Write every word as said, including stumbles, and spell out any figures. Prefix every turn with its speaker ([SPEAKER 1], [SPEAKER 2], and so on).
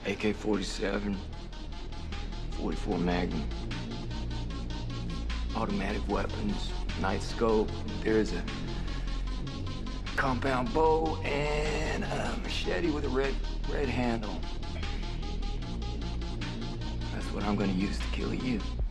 [SPEAKER 1] A K forty-seven, forty-four Magnum, automatic weapons, night scope. There's a compound bow and a machete with a red, red handle. That's what I'm gonna use to kill you.